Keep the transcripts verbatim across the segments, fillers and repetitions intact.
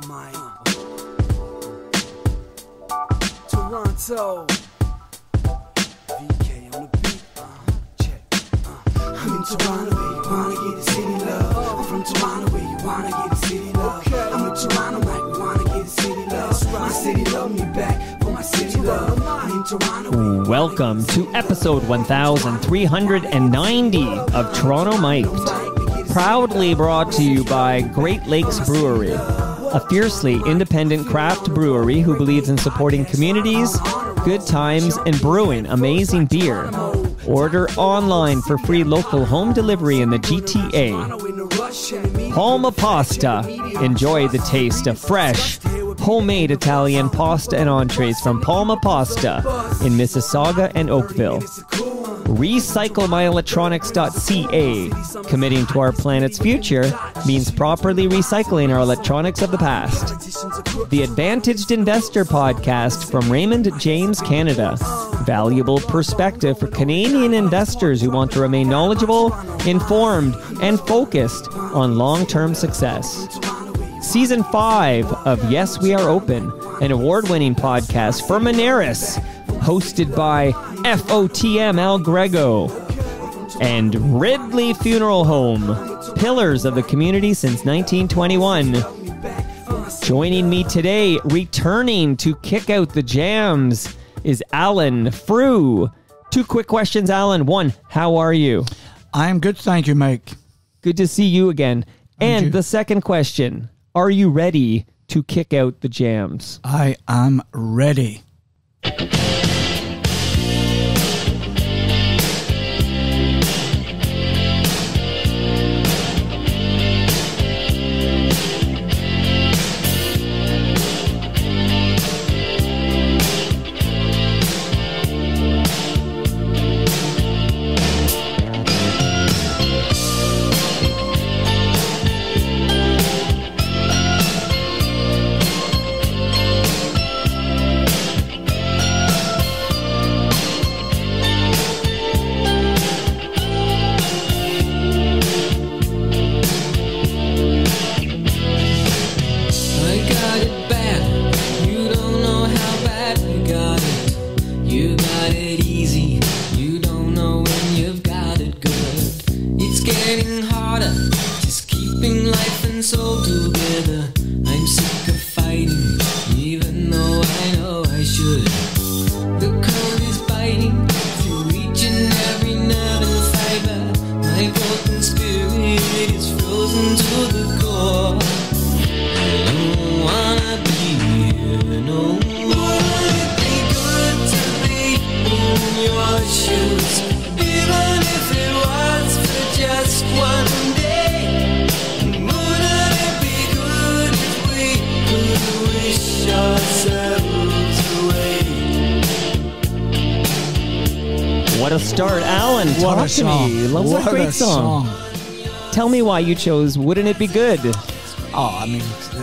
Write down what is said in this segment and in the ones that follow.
my Toronto. V K on the beat. Uh, check. Uh. I'm in Toronto, where you wanna get the city love. I'm from Toronto, where you wanna get the city love. Okay. I'm in Toronto, like we wanna get the city love. My city love me back for my city love. I'm in Toronto. Welcome to episode one thousand three hundred ninety of Toronto Mic'd. Proudly brought to you by Great Lakes Brewery, a fiercely independent craft brewery who believes in supporting communities, good times, and brewing amazing beer. Order online for free local home delivery in the G T A. Palma Pasta. Enjoy the taste of fresh, homemade Italian pasta and entrees from Palma Pasta in Mississauga and Oakville. recycle my electronics dot c a. Committing to our planet's future means properly recycling our electronics of the past. The Advantaged Investor Podcast from Raymond James Canada. Valuable perspective for Canadian investors who want to remain knowledgeable, informed, and focused on long-term success. Season five of Yes, We Are Open, an award-winning podcast for Moneris, hosted by F O T M Al Grego, and Ridley Funeral Home, pillars of the community since nineteen twenty-one. Joining me today, returning to kick out the jams, is Alan Frew. Two quick questions, Alan. One, how are you? I'm good, thank you, Mike. Good to see you again. And, and the second question, are you ready to kick out the jams? I am ready. What a start, Alan. What Talk a to song. me. Love's what a great a song. song. Tell me why you chose Wouldn't It Be Good? Oh, I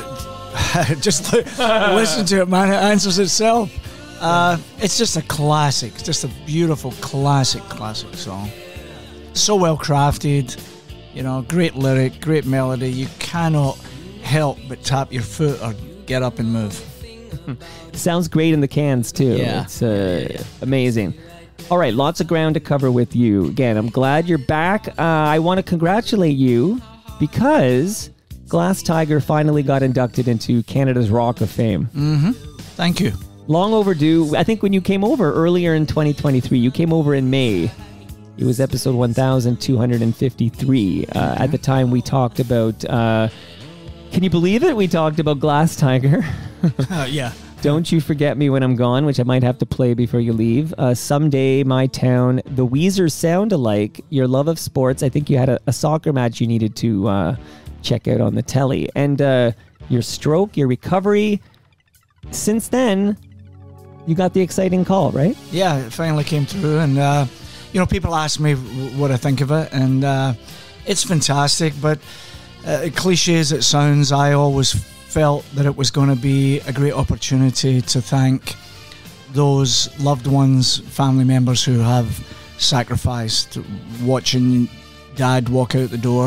mean, just listen to it, man. It answers itself. Uh, it's just a classic. It's just a beautiful, classic, classic song. So well crafted. You know, great lyric, great melody. You cannot help but tap your foot or get up and move. Sounds great in the cans, too. Yeah. It's uh, yeah, yeah. amazing. All right, lots of ground to cover with you. Again, I'm glad you're back. Uh, I want to congratulate you because Glass Tiger finally got inducted into Canada's Rock of Fame. Mm-hmm. Thank you. Long overdue. I think when you came over earlier in twenty twenty-three, you came over in May. It was episode one thousand two hundred fifty-three. Uh, mm-hmm. At the time, we talked about... Uh, can you believe it? We talked about Glass Tiger. uh, yeah. Don't You Forget Me When I'm Gone, which I might have to play before you leave. Uh, Someday, My Town, The Weezer Sound Alike, Your Love of Sports. I think you had a, a soccer match you needed to uh, check out on the telly. And uh, Your Stroke, Your Recovery. Since then, you got the exciting call, right? Yeah, it finally came through. And, uh, you know, people ask me what I think of it. And uh, it's fantastic. But uh, cliche as it sounds, I always felt that it was going to be a great opportunity to thank those loved ones, family members who have sacrificed, watching Dad walk out the door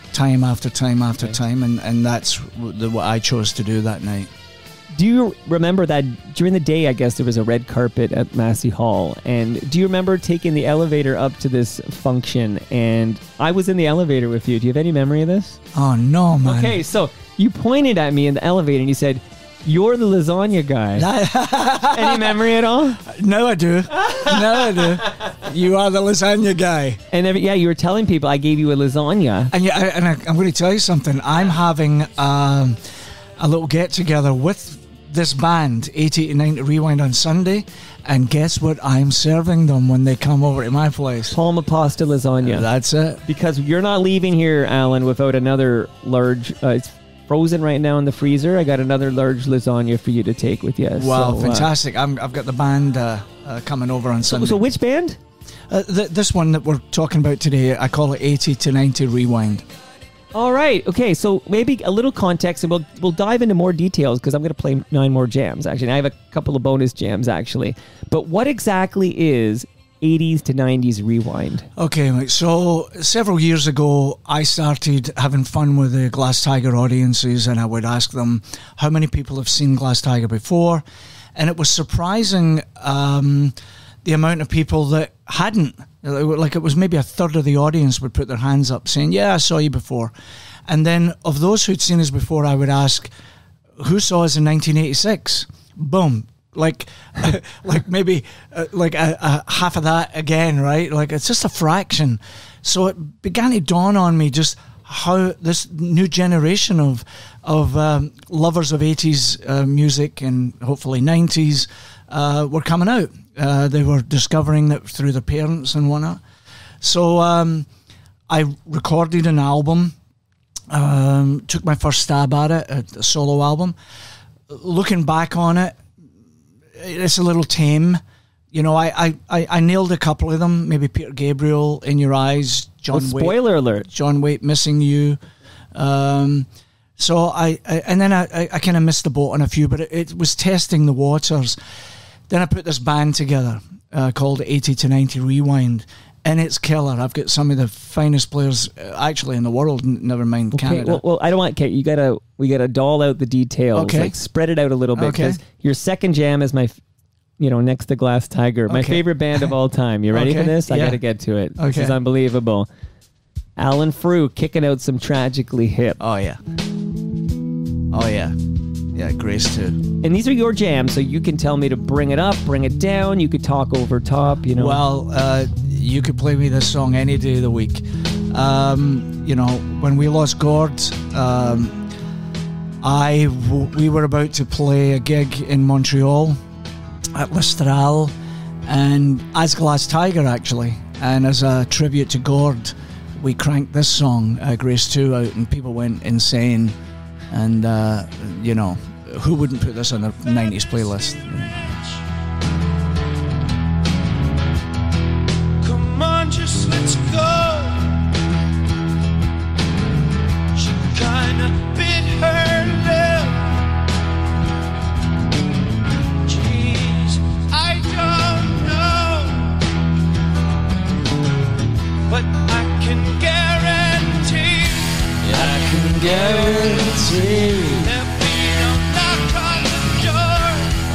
time after time after Okay. time, and, and that's the, what I chose to do that night. Do you remember that during the day, I guess there was a red carpet at Massey Hall, and do you remember taking the elevator up to this function, and I was in the elevator with you. Do you have any memory of this? Oh, no, man. Okay, so you pointed at me in the elevator and you said, "You're the lasagna guy." Any memory at all? No, I do. No, I do. You are the lasagna guy. And every, yeah, you were telling people I gave you a lasagna. And, yeah, I, and I, I'm going to tell you something. I'm having um, a little get-together with this band, eighty to ninety Rewind, on Sunday, and guess what I'm serving them when they come over to my place? Palma pasta lasagna. That's it. Because you're not leaving here, Alan, without another large... Uh, it's frozen right now in the freezer. I got another large lasagna for you to take with you. Wow, so, fantastic. I'm, I've got the band uh, uh, coming over on Uh, Sunday. so, so which band? Uh, th- this one that we're talking about today, I call it eighty to ninety Rewind. All right. Okay. So maybe a little context, and we'll we'll dive into more details because I'm going to play nine more jams. Actually, and I have a couple of bonus jams actually. But what exactly is eighties to nineties Rewind? Okay, Mike. So several years ago, I started having fun with the Glass Tiger audiences, and I would ask them how many people have seen Glass Tiger before, and it was surprising um, the amount of people that hadn't. Like it was maybe a third of the audience would put their hands up saying, "Yeah, I saw you before," and then of those who'd seen us before, I would ask, "Who saw us in nineteen eighty-six?" Boom. Like, like maybe uh, like a, a half of that again, right? Like it's just a fraction. So it began to dawn on me just how this new generation of of um, lovers of eighties uh, music and hopefully nineties uh, were coming out. Uh, they were discovering it through their parents and whatnot. So um, I recorded an album, um, took my first stab at it, a, a solo album. Looking back on it, it's a little tame. You know, I, I, I nailed a couple of them. Maybe Peter Gabriel, In Your Eyes, John Well, Waite. spoiler alert. John Waite, Missing You. Um, so I, I and then I, I, I kind of missed the boat on a few, but it, it was testing the waters. Then I put this band together uh, called eighty to ninety Rewind, and it's killer. I've got some of the finest players uh, actually in the world, n- never mind Okay. Canada. Well, well, I don't want. Okay, you gotta. We gotta doll out the details. Okay. Like spread it out a little bit. Okay. Because your second jam is my, f- you know, next to Glass Tiger, my Okay. favorite band of all time. You ready Okay. for this? I Yeah. gotta get to it. This Okay. is unbelievable. Alan Frew kicking out some Tragically Hip. oh yeah, oh yeah, yeah. Grace too. And these are your jams, so you can tell me to bring it up, bring it down. You could talk over top, you know. Well, uh, you could play me this song any day of the week. Um, you know, when we lost Gord, um, I w- we were about to play a gig in Montreal at Listral, and as Glass Tiger actually, and as a tribute to Gord, we cranked this song, uh, Grace two, out, and people went insane. And uh, you know, who wouldn't put this on the nineties playlist? Come on, just let's go. She kinda bit her lip. Jeez, I don't know, but I can guarantee, I can guarantee, there'll be no knock on the door.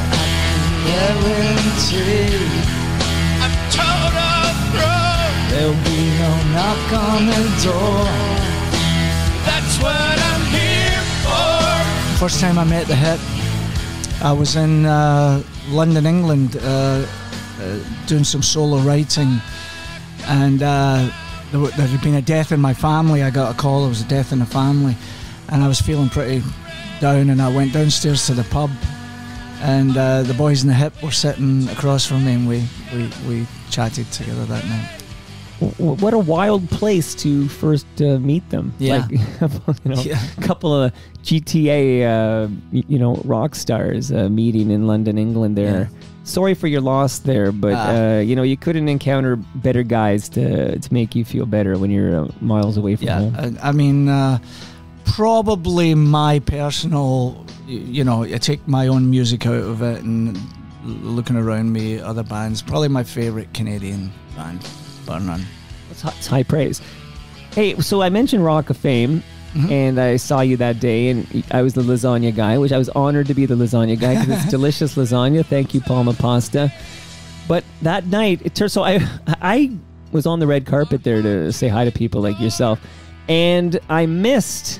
guarantee, I'm total pro. there'll be no knock on the door. That's what I'm here for. First time I met the hit, I was in uh, London, England, uh, uh, doing some solo writing, and uh, there, w- there had been a death in my family. I got a call, there was a death in the family, and I was feeling pretty down, and I went downstairs to the pub, and uh, the boys in the hip were sitting across from me, and we, we, we chatted together that night. W- what a wild place to first uh, meet them. Yeah. Like, you know, Yeah. a couple of G T A, uh, y- you know, rock stars uh, meeting in London, England there. Yeah. Sorry for your loss there, but, Ah. uh, you know, you couldn't encounter better guys to to make you feel better when you're uh, miles away from Yeah, home. I, I mean, uh, probably my personal, y- you know, I take my own music out of it and l- looking around me, other bands, probably my favourite Canadian band, bar none. It's, hi- it's high praise. Hey, so I mentioned Rock of Fame, mm-hmm. and I saw you that day, and I was the lasagna guy, which I was honored to be the lasagna guy because it's delicious lasagna. Thank you, Palma Pasta. But that night, it turned so I I was on the red carpet there to say hi to people like yourself, and I missed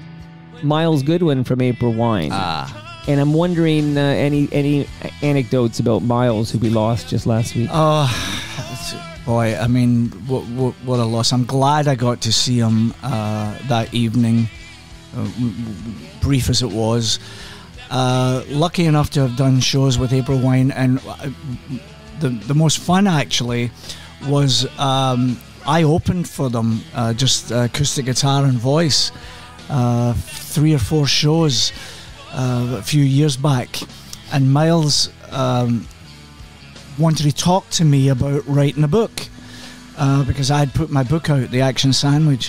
Miles Goodwin from April Wine. Ah. And I'm wondering uh, any any anecdotes about Miles, who we lost just last week. Oh, boy, I mean, what, what, what a loss. I'm glad I got to see him uh, that evening, uh, brief as it was. Uh, lucky enough to have done shows with April Wine, and the, the most fun, actually, was um, I opened for them, uh, just uh, acoustic guitar and voice, uh, three or four shows. Uh, a few years back, and Miles um, wanted to talk to me about writing a book uh, because I had put my book out, The Action Sandwich,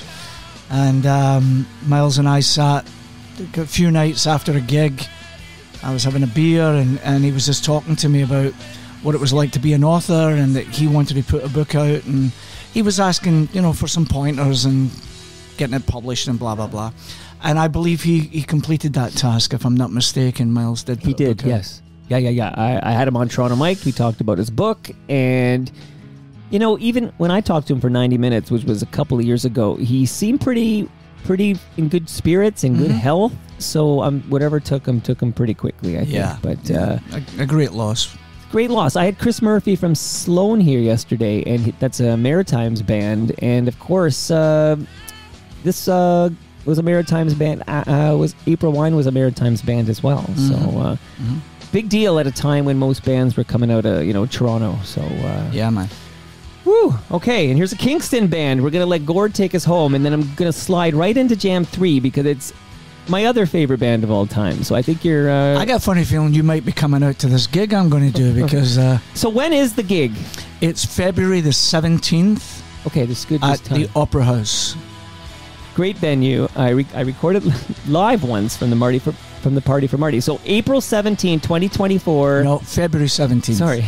and um, Miles and I sat a few nights after a gig. I was having a beer, and, and he was just talking to me about what it was like to be an author, and that he wanted to put a book out, and he was asking, you know, for some pointers and getting it published and blah blah blah. And I believe he, he completed that task, if I'm not mistaken. Miles did. He did, yes. Yeah, yeah, yeah. I, I had him on Toronto Mike. We talked about his book. And, you know, even when I talked to him for ninety minutes, which was a couple of years ago, he seemed pretty pretty in good spirits and good mm-hmm. health. So um, whatever took him, took him pretty quickly, I think. Yeah. But, uh, a, a great loss. Great loss. I had Chris Murphy from Sloan here yesterday, and he, that's a Maritimes band. And, of course, uh, this... Uh, was a Maritimes band. Uh, was April Wine was a Maritimes band as well. Mm-hmm. So uh, mm-hmm. big deal at a time when most bands were coming out of you know Toronto. So uh, yeah, man. Woo. Okay, and here's a Kingston band. We're gonna let Gord take us home, and then I'm gonna slide right into Jam Three because it's my other favorite band of all time. So I think you're. Uh, I got a funny feeling you might be coming out to this gig I'm going to do because. Uh, so when is the gig? It's February the seventeenth. Okay, this is good. At time. the Opera House. Great venue. I re- I recorded live once from the Marty for, from the Party for Marty. So April seventeenth, twenty twenty-four. No, February seventeenth. Sorry.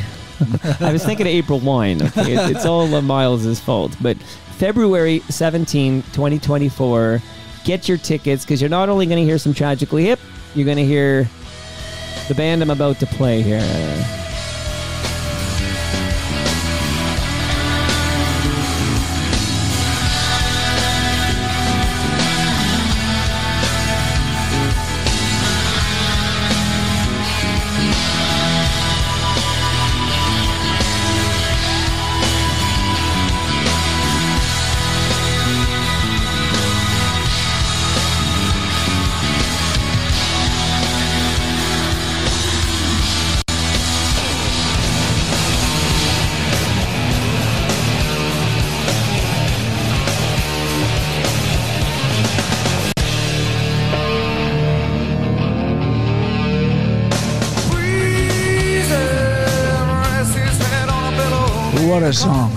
I was thinking of April Wine. Okay, it, it's all uh, Miles' fault. But February seventeenth, twenty twenty-four. Get your tickets because you're not only going to hear some Tragically Hip, you're going to hear the band I'm about to play here. What a song.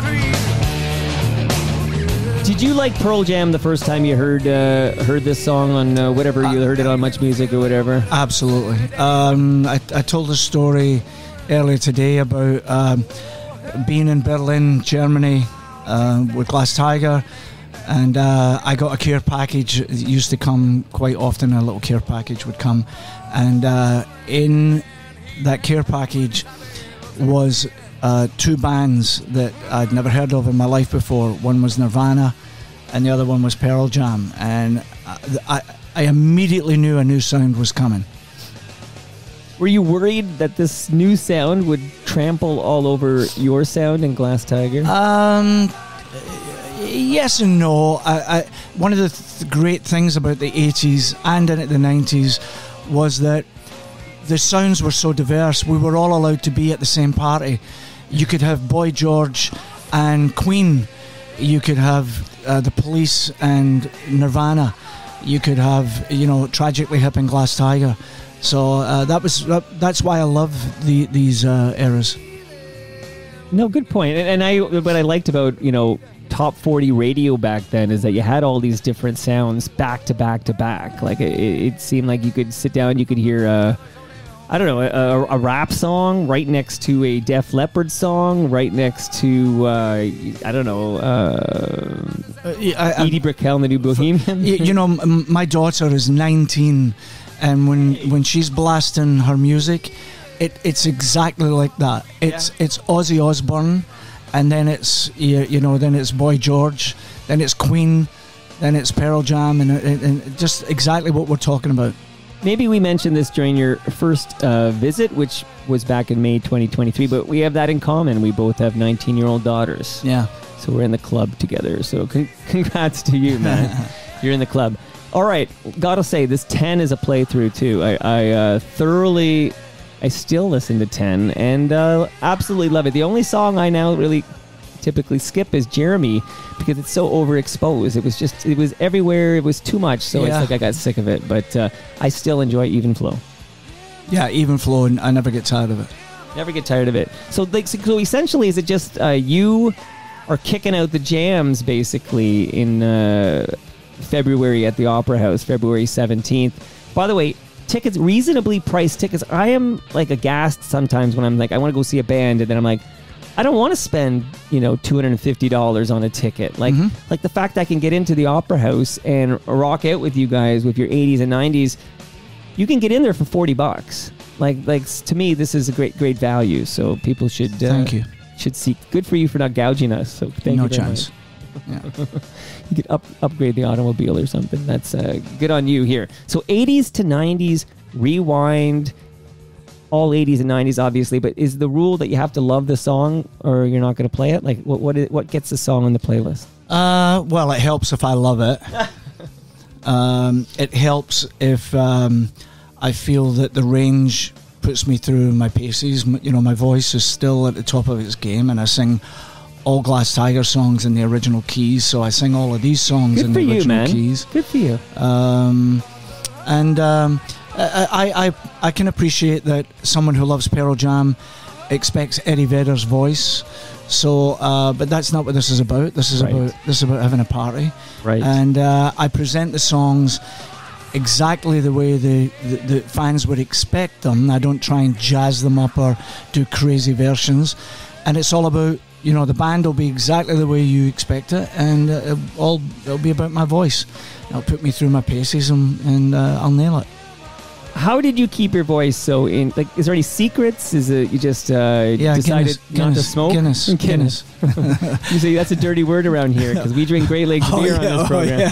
Did you like Pearl Jam the first time you heard uh, heard this song on uh, whatever, you heard it on Much Music or whatever? Absolutely. Um, I, I told a story earlier today about um, being in Berlin, Germany uh, with Glass Tiger, and uh, I got a care package. It used to come quite often, a little care package would come, and uh, in that care package was Uh, two bands that I'd never heard of in my life before. One was Nirvana and the other one was Pearl Jam, and I, I immediately knew a new sound was coming. Were you worried that this new sound would trample all over your sound in Glass Tiger? Um, yes and no. I, I, one of the th- great things about the eighties and in the nineties was that the sounds were so diverse. We were all allowed to be at the same party. You could have Boy George and Queen. You could have uh, the Police and Nirvana. You could have, you know, Tragically Hip and Glass Tiger. So uh, that was that, that's why I love the, these uh, eras. No, good point. And, and I what I liked about, you know, top forty radio back then is that you had all these different sounds back to back to back. Like it, it seemed like you could sit down, you could hear. Uh, I don't know, a, a rap song right next to a Def Leppard song, right next to, uh, I don't know, uh, uh, I, I, Edie Brickell and the New Bohemian. You, you know, m- my daughter is nineteen, and when when she's blasting her music, it it's exactly like that. It's yeah. it's Ozzy Osbourne, and then it's you, you know, then it's Boy George, then it's Queen, then it's Pearl Jam, and, and, and just exactly what we're talking about. Maybe we mentioned this during your first uh, visit, which was back in May twenty twenty-three, but we have that in common. We both have nineteen-year-old daughters. Yeah. So we're in the club together. So con- congrats to you, man. You're in the club. All right. Gotta say, this ten is a playthrough, too. I, I uh, thoroughly... I still listen to ten and uh, absolutely love it. The only song I now really typically skip is Jeremy because it's so overexposed. It was just, it was everywhere. It was too much. So yeah. it's like I got sick of it. But uh, I still enjoy Even Flow. Yeah, Even Flow, and I never get tired of it. Never get tired of it. So, like, so essentially, is it just uh, you are kicking out the jams basically in uh, February at the Opera House, February seventeenth? By the way, tickets, reasonably priced tickets. I am like aghast sometimes when I'm like, I want to go see a band, and then I'm like, I don't want to spend, you know, two hundred fifty dollars on a ticket. Like, mm-hmm. like the fact I can get into the Opera House and rock out with you guys with your eighties and nineties, you can get in there for forty bucks. Like, like to me, this is a great, great value. So people should uh, thank you. Should seek. Good for you for not gouging us. So thank no you. No chance. Yeah. You could up, upgrade the automobile or something. That's uh, good on you here. So eighties to nineties, rewind. All eighties and nineties, obviously, but is the rule that you have to love the song or you're not going to play it? Like, what what, is, what gets the song on the playlist? Uh, well, it helps if I love it. um, it helps if um, I feel that the range puts me through my paces. You know, my voice is still at the top of its game, and I sing all Glass Tiger songs in the original keys, so I sing all of these songs good in the the original you, man. keys. Good for you. Um, and... Um, I, I I can appreciate that someone who loves Pearl Jam expects Eddie Vedder's voice. So, uh, but that's not what this is about. This is right. about this is about having a party. Right. And uh, I present the songs exactly the way the, the, the fans would expect them. I don't try and jazz them up or do crazy versions. And it's all about, you know, the band will be exactly the way you expect it, and uh, it'll, all, it'll be about my voice. It'll put me through my paces, and, and uh, I'll nail it. How did you keep your voice so in? Like, is there any secrets? Is it you just uh, yeah, decided Guinness, not Guinness, to smoke? Guinness, Guinness. Guinness. You say that's a dirty word around here because we drink Great Lakes oh, beer yeah, on this program.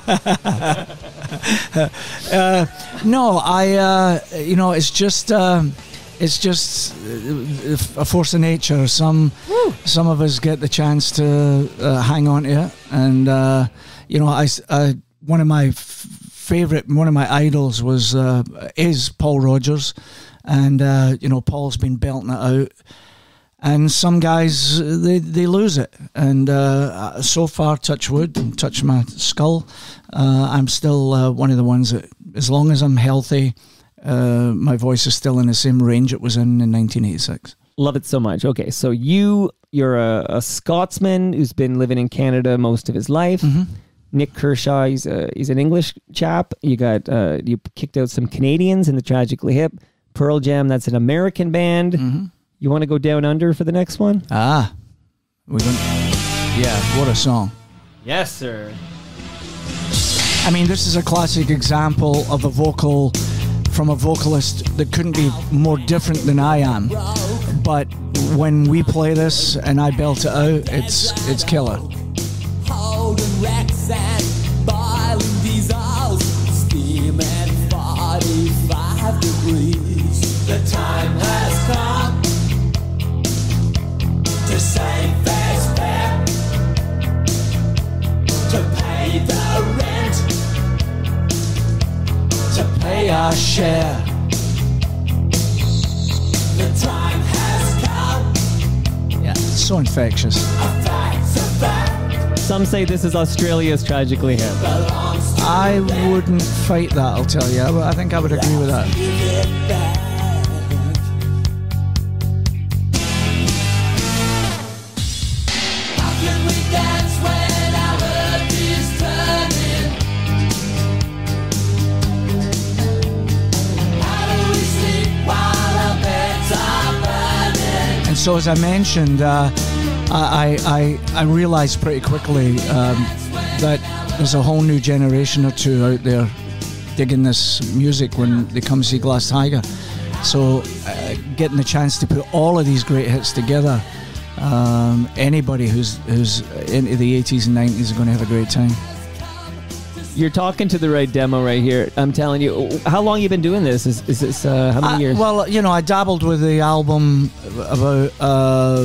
Oh, yeah. uh, no, I. Uh, you know, it's just. Um, it's just a force of nature. Some, Woo. some of us get the chance to uh, hang on to it, and uh, you know, I. I one of my. F- favorite one of my idols was uh, is Paul Rodgers, and uh, you know, Paul's been belting it out, and some guys they, they lose it, and uh, so far, touch wood and touch my skull, uh, I'm still uh, one of the ones that, as long as I'm healthy, uh, my voice is still in the same range it was in in nineteen eighty-six. Love it so much. Okay, so you you're a, a Scotsman who's been living in Canada most of his life. Mm-hmm. Nick Kershaw, he's a, he's an English chap. You got uh, you kicked out some Canadians in the Tragically Hip. Pearl Jam, that's an American band. Mm-hmm. You want to go down under for the next one? Ah, we don't. Yeah, what a song! Yes, sir. I mean, this is a classic example of a vocal from a vocalist that couldn't be more different than I am. But when we play this and I belt it out, it's it's killer. Holding wrecks and boiling diesels, steam at forty-five degrees. The time has come to say fair's fair, to pay the rent, to pay our share. The time has come. Yeah, it's so infectious. A fact's a fact. Some say this is Australia's Tragically Hip. I wouldn't fight that, I'll tell you. I think I would agree with that. How can we dance when our earth is turning? How do we sleep while our so as I mentioned, uh, I, I I realized pretty quickly um, that there's a whole new generation or two out there digging this music when they come see Glass Tiger. So uh, getting the chance to put all of these great hits together, um, anybody who's who's into the eighties and nineties is going to have a great time. You're talking to the right demo right here. I'm telling you. How long you been doing this? Is, is this uh, how many I, years? well, you know, I dabbled with the album about uh,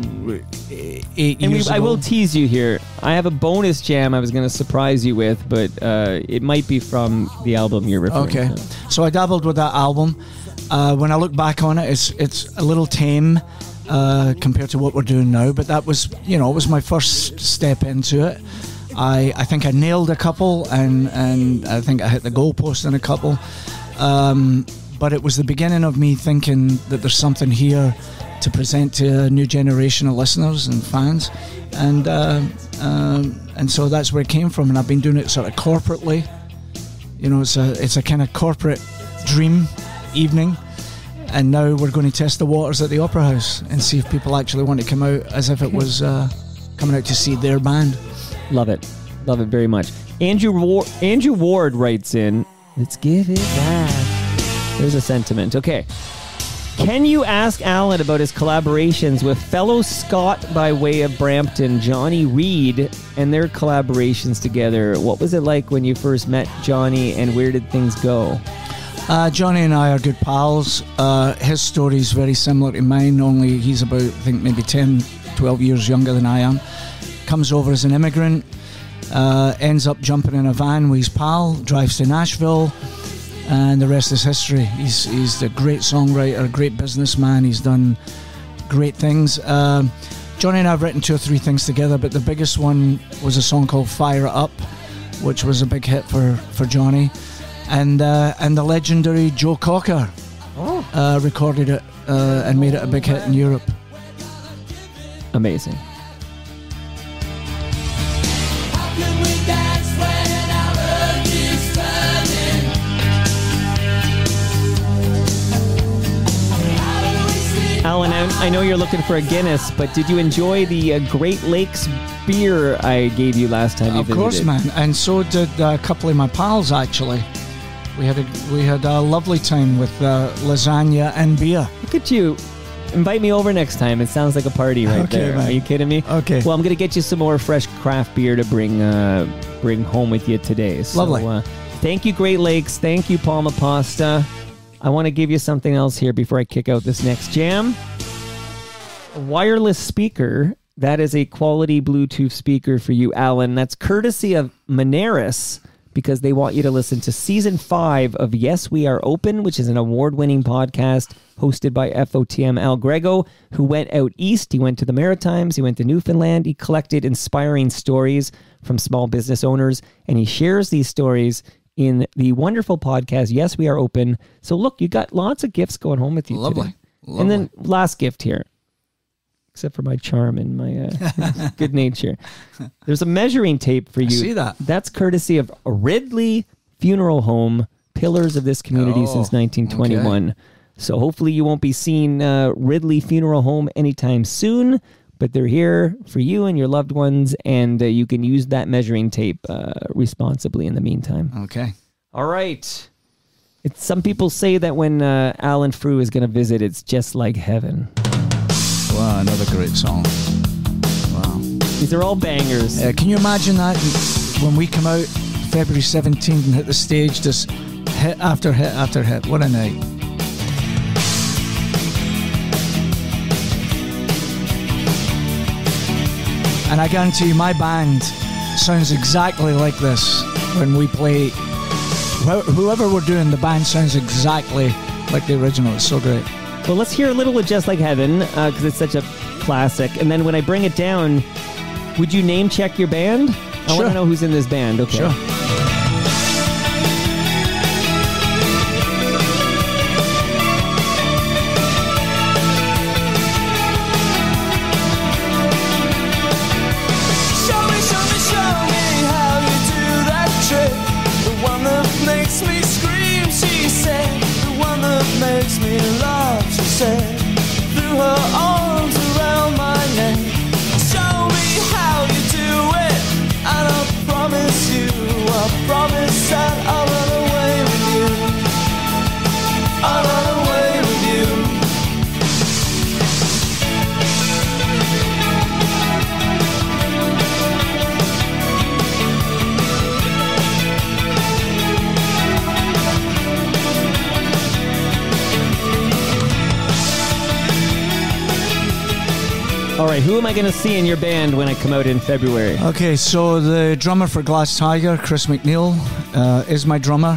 eight and years we, ago. I will tease you here. I have a bonus jam I was going to surprise you with, but uh, it might be from the album you're referring okay. to. So I dabbled with that album. Uh, when I look back on it, it's it's a little tame uh, compared to what we're doing now. But that was, you know, it was my first step into it. I, I think I nailed a couple, and, and I think I hit the goalpost in a couple. Um, but it was the beginning of me thinking that there's something here to present to a new generation of listeners and fans. And uh, um, and so that's where it came from. And I've been doing it sort of corporately. You know, it's a it's a kind of corporate dream evening. And now we're going to test the waters at the Opera House and see if people actually want to come out as if it was uh, coming out to see their band. Love it. Love it very much. Andrew Ward, Andrew Ward writes in, let's give it back. There's a sentiment. Okay. Can you ask Alan about his collaborations with fellow Scot by way of Brampton, Johnny Reid, and their collaborations together? What was it like when you first met Johnny, and where did things go? Uh, Johnny and I are good pals. Uh, his story is very similar to mine, only he's about, I think, maybe ten, twelve years younger than I am. Comes over as an immigrant, uh, ends up jumping in a van with his pal, drives to Nashville, and the rest is history. He's he's a great songwriter, a great businessman. He's done great things. Um, Johnny and I have written two or three things together, but the biggest one was a song called Fire It Up, which was a big hit for, for Johnny. And uh, and the legendary Joe Cocker oh. uh, recorded it uh, and made it a big hit in Europe. Amazing. Alan, I know you're looking for a Guinness, but did you enjoy the uh, Great Lakes beer I gave you last time you Of visited? course, man. And so did uh, a couple of my pals, actually. We had a, we had a lovely time with uh, lasagna and beer. Look at you. Invite me over next time. It sounds like a party right Okay, there. man. Are you kidding me? Okay. Well, I'm going to get you some more fresh craft beer to bring uh, bring home with you today. So, Lovely. Uh, thank you, Great Lakes. Thank you, Palma Pasta. I want to give you something else here before I kick out this next jam. A wireless speaker. That is a quality Bluetooth speaker for you, Alan. That's courtesy of Moneris, because they want you to listen to season five of Yes, We Are Open, which is an award-winning podcast hosted by F O T M Al Grego, who went out east. He went to the Maritimes. He went to Newfoundland. He collected inspiring stories from small business owners, and he shares these stories in the wonderful podcast, Yes, We Are Open. So look, you got lots of gifts going home with you Lovely. today. Lovely. And then last gift here, except for my charm and my uh, good nature. There's a measuring tape for you. I see that. That's courtesy of Ridley Funeral Home, pillars of this community Oh, since nineteen twenty-one. okay. So hopefully you won't be seeing uh, Ridley Funeral Home anytime soon, but they're here for you and your loved ones, and uh, you can use that measuring tape uh, responsibly in the meantime. Okay. All right. It's, some people say that when uh, Alan Frew is going to visit, it's just like heaven. Wow, another great song. Wow. These are all bangers. Uh, can you imagine that when we come out February seventeenth and hit the stage, just hit after hit after hit? What a night. And I guarantee you, my band sounds exactly like this when we play. Wh- Whoever we're doing, the band sounds exactly like the original. It's so great. Well, let's hear a little of Just Like Heaven, because uh, it's such a classic. And then when I bring it down, would you name check your band? I Sure. want to know who's in this band. Okay. Sure. Show me, show me, show me how you do that trick. The one that makes me scream, she said. The one that makes me laugh, she said. Threw her arms All right, who am I going to see in your band when I come out in February? Okay, so the drummer for Glass Tiger, Chris McNeil, uh, is my drummer.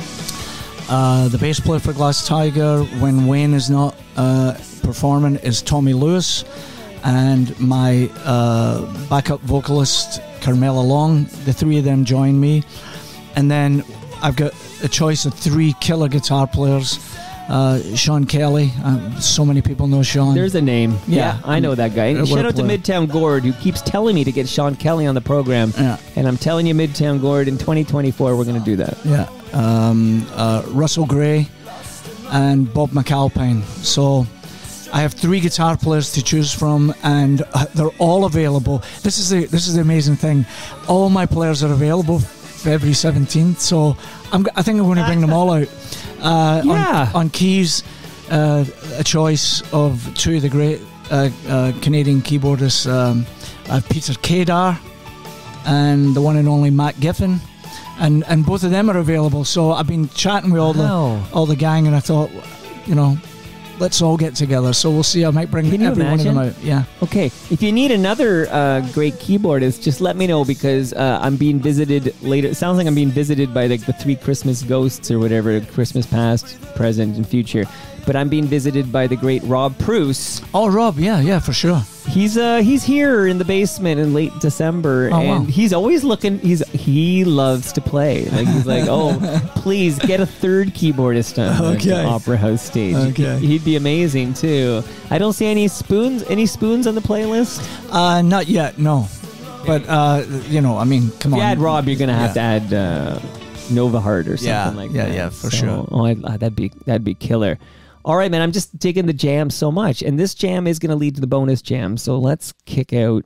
Uh, the bass player for Glass Tiger, when Wayne is not uh, performing, is Tommy Lewis. And my uh, backup vocalist, Carmela Long. The three of them join me. And then I've got a choice of three killer guitar players. Uh, Sean Kelly. Uh, so many people know Sean. There's a name. Yeah, yeah I know that guy. And shout out to Midtown Gord, who keeps telling me to get Sean Kelly on the program. Yeah. And I'm telling you, Midtown Gord, in twenty twenty-four, we're going to do that. Yeah. Um, uh, Russell Gray and Bob McAlpine. So I have three guitar players to choose from, and uh, they're all available. This is the this is the amazing thing. All my players are available February seventeenth. So I'm, I think I'm going to bring them all out. Uh, yeah. on, on keys, uh, a choice of two of the great uh, uh, Canadian keyboardists. Um, I have Peter Kedar and the one and only Matt Giffen, and and both of them are available. So I've been chatting with all wow. the all the gang, and I thought, you know, let's all get together. So we'll see. I might bring Can every you one of them out. Yeah. Okay. If you need another uh, great keyboardist, just let me know, because uh, I'm being visited later. It sounds like I'm being visited by like the three Christmas ghosts or whatever, Christmas past, present, and future. But I'm being visited by the great Rob Pruce. Oh, Rob. Yeah, yeah, for sure. He's uh he's here in the basement in late December, oh, and wow. he's always looking. He's he loves to play. Like he's like, oh, please get a third keyboardist on okay. the Opera House stage. Okay. He'd be amazing too. I don't see any spoons. Any spoons on the playlist? Uh, not yet. No, but uh, you know, I mean, come if on. You add Rob, you're gonna have yeah. to add uh, Nova Heart or something yeah, like yeah, that. Yeah, yeah, for so, sure. Oh, I, uh, that'd be that'd be killer. All right, man, I'm just digging the jam so much. And this jam is going to lead to the bonus jam. So let's kick out.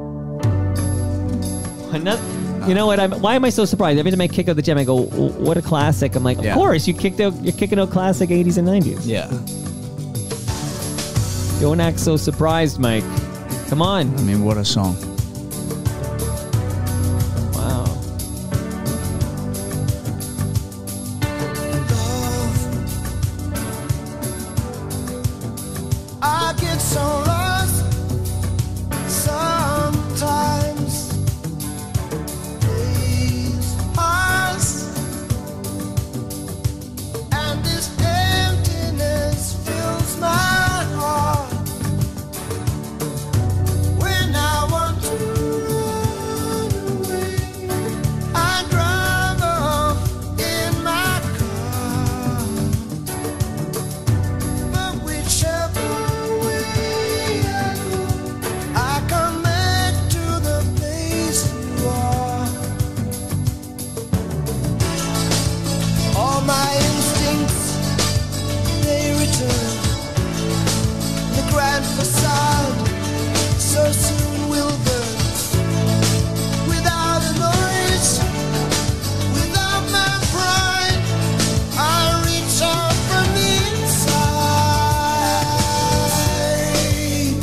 Another, you know what? I'm, why am I so surprised? Every time I kick out the jam, I go, what a classic. I'm like, of yeah. course, you kicked out, you're kicking out classic eighties and nineties. Yeah. Don't act so surprised, Mike. Come on. I mean, what a song. Wow. I get so lost sometimes. Days pass, and this emptiness fills my heart. When I want to run away, I drive off in my car. But whichever I come back to the place you are. All my instincts, they return. The grand facade so soon will burn. Without a noise, without my pride, I reach out from the inside.